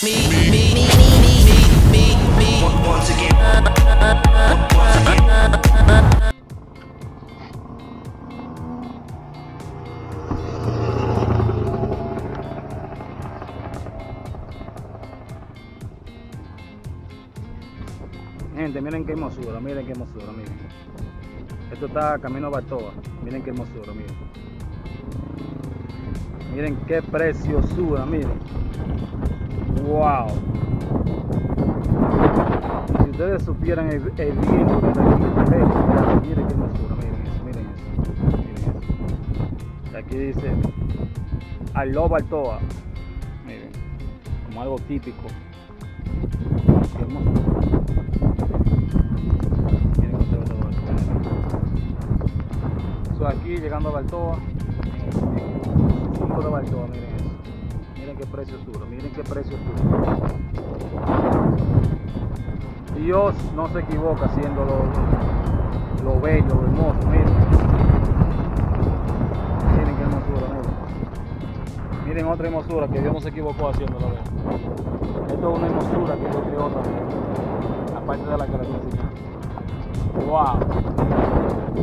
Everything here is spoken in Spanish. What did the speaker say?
Once again. Gente, miren qué hermosura, miren qué hermosura, miren. Esto está camino a Baltoa, miren qué hermosura, miren. Miren qué preciosura, miren. Wow. Si ustedes supieran el viento que está aquí, miren qué hermosura, miren eso, miren eso, miren eso. Y aquí dice I love Baltoa, miren, como algo típico. Qué hermosura. Aquí llegando a Baltoa, punto de Baltoa, miren eso, miren qué preciosura, miren qué preciosura. Dios no se equivoca haciendo lo bello, lo hermoso, miren qué hermosura, miren otra hermosura que Dios no se equivocó haciéndolo. Esto es una hermosura que Dios creó también, aparte de la que la necesita. Wow.